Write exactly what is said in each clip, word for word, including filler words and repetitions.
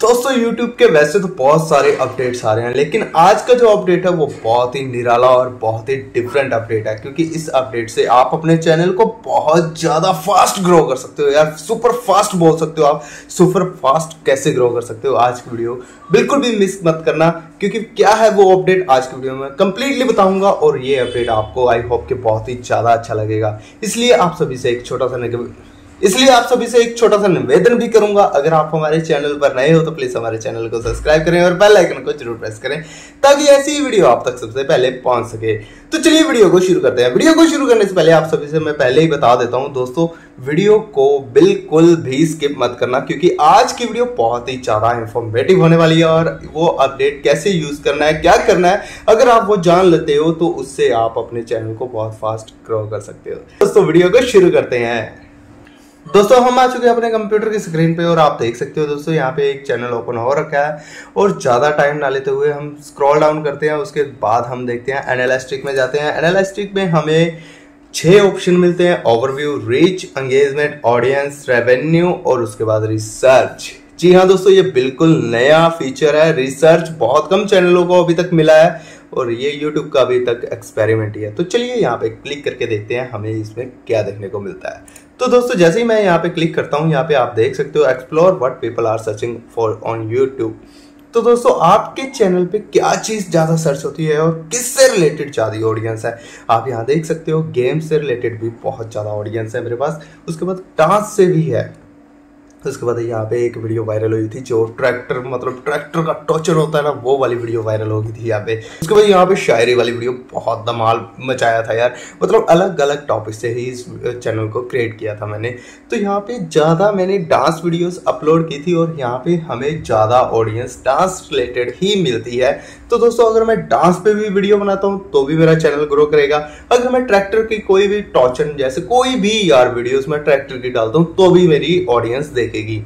दोस्तों YouTube के वैसे तो बहुत सारे अपडेट्स आ रहे हैं, लेकिन आज का जो अपडेट है वो बहुत ही निराला और बहुत ही डिफरेंट अपडेट है, क्योंकि इस अपडेट से आप अपने चैनल को बहुत ज्यादा फास्ट ग्रो कर सकते हो। यार सुपर फास्ट बोल सकते हो आप। सुपर फास्ट कैसे ग्रो कर सकते हो, आज की वीडियो बिल्कुल भी मिस मत करना, क्योंकि क्या है वो अपडेट आज की वीडियो में कंप्लीटली बताऊंगा और ये अपडेट आपको आई होप कि बहुत ही ज्यादा अच्छा लगेगा। इसलिए आप सभी से एक छोटा सा इसलिए आप सभी से एक छोटा सा निवेदन भी करूंगा, अगर आप हमारे चैनल पर नए हो तो प्लीज हमारे चैनल को सब्सक्राइब करें और बेल आइकन को जरूर प्रेस करें, ताकि ऐसी वीडियो आप तक सबसे पहले पहुंच सके। तो चलिए वीडियो को शुरू करते हैं। वीडियो को शुरू करने से पहले आप सभी से मैं पहले ही बता देता हूं दोस्तों, वीडियो को बिल्कुल भी स्किप मत करना, क्योंकि आज की वीडियो बहुत ही ज्यादा इंफॉर्मेटिव होने वाली है और वो अपडेट कैसे यूज करना है, क्या करना है, अगर आप वो जान लेते हो तो उससे आप अपने चैनल को बहुत फास्ट ग्रो कर सकते हो। दोस्तों वीडियो को शुरू करते हैं। दोस्तों हम आ चुके हैं अपने कंप्यूटर की स्क्रीन पे और आप देख सकते हो दोस्तों यहाँ पे एक चैनल ओपन हो रखा है और ज़्यादा टाइम ना लेते हुए हम स्क्रॉल डाउन करते हैं। उसके बाद हम देखते हैं एनालिटिक्स में जाते हैं। एनालिटिक्स में हमें छह ऑप्शन मिलते हैं: overview, reach, engagement, audience, revenue और उसके बाद रिसर्च। जी हाँ दोस्तों, ये बिल्कुल नया फीचर है। रिसर्च बहुत कम चैनलों को अभी तक मिला है और ये YouTube का अभी तक एक्सपेरिमेंट ही है। तो चलिए यहाँ पे क्लिक करके देखते हैं हमें इसमें क्या देखने को मिलता है। तो दोस्तों जैसे ही मैं यहाँ पे क्लिक करता हूँ, यहाँ पे आप देख सकते हो explore what people are searching for on YouTube. तो दोस्तों आपके चैनल पे क्या चीज ज्यादा सर्च होती है और किससे रिलेटेड ज्यादा ऑडियंस है, आप यहाँ देख सकते हो। गेम से रिलेटेड भी बहुत ज्यादा ऑडियंस है मेरे पास, उसके बाद डांस से भी है। उसके बाद यहाँ पे एक वीडियो वायरल हुई थी जो ट्रैक्टर मतलब ट्रैक्टर का टॉर्चर होता है ना, वो वाली वीडियो वायरल हो गई थी यहाँ पे। उसके बाद यहाँ पे शायरी वाली वीडियो बहुत धमाल मचाया था यार, मतलब अलग अलग टॉपिक से ही इस चैनल को क्रिएट किया था मैंने। तो यहाँ पे ज़्यादा मैंने डांस वीडियोस अपलोड की थी और यहाँ पे हमें ज़्यादा ऑडियंस डांस रिलेटेड ही मिलती है। तो दोस्तों अगर मैं डांस पे भी वीडियो बनाता हूँ तो भी मेरा चैनल ग्रो करेगा। अगर मैं ट्रैक्टर की कोई भी टॉर्चर जैसे कोई भी यार वीडियोस में ट्रैक्टर की डालता हूँ तो भी मेरी ऑडियंस देखेगी।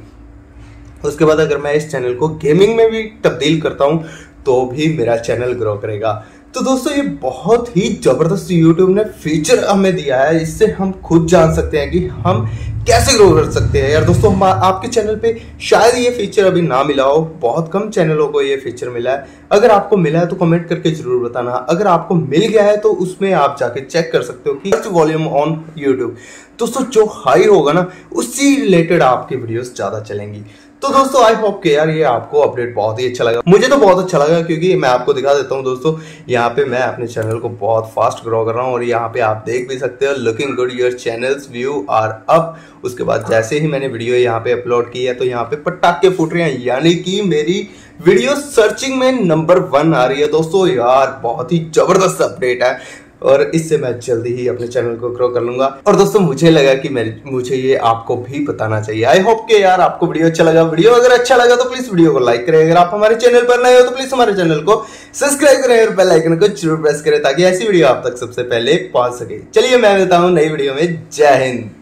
उसके बाद अगर मैं इस चैनल को गेमिंग में भी तब्दील करता हूं तो भी मेरा चैनल ग्रो करेगा। तो दोस्तों ये बहुत ही जबरदस्त YouTube ने फीचर हमें दिया है, इससे हम खुद जान सकते हैं कि हम कैसे ग्रो कर सकते हैं। यार दोस्तों हम आपके चैनल पे शायद ये फीचर अभी ना मिला हो, बहुत कम चैनलों को ये फीचर मिला है। अगर आपको मिला है तो कमेंट करके जरूर बताना। अगर आपको मिल गया है तो उसमें आप जाके चेक कर सकते हो कि वॉल्यूम ऑन यूट्यूब दोस्तों जो हाई होगा ना, उसी रिलेटेड आपकी वीडियोस ज्यादा चलेंगी। तो दोस्तों आई होप के यार ये आपको अपडेट बहुत ही अच्छा लगा। मुझे तो बहुत अच्छा लगा, क्योंकि मैं आपको दिखा देता हूँ दोस्तों, यहाँ पे मैं अपने चैनल को बहुत फास्ट ग्रो कर रहा हूँ और यहाँ पे आप देख भी सकते हो looking good, your channels view are up. उसके बाद जैसे ही मैंने वीडियो यहाँ पे अपलोड की है तो यहाँ पे पटाखे फूट रहे हैं, यानी कि मेरी वीडियो सर्चिंग में नंबर वन आ रही है दोस्तों। यार बहुत ही जबरदस्त अपडेट है और इससे मैं जल्दी ही अपने चैनल को ग्रो कर लूंगा। और दोस्तों मुझे लगा कि मैं मुझे ये आपको भी बताना चाहिए। आई होप के यार आपको वीडियो अच्छा लगा। वीडियो अगर अच्छा लगा तो प्लीज वीडियो को लाइक करें। अगर आप हमारे चैनल पर नए हो तो प्लीज हमारे चैनल को सब्सक्राइब करें और बेल आइकन को जरूर प्रेस करें, ताकि ऐसी वीडियो आप तक सबसे पहले पहुंच सके। चलिए मैं मिलता हूं नई वीडियो में। जय हिंद।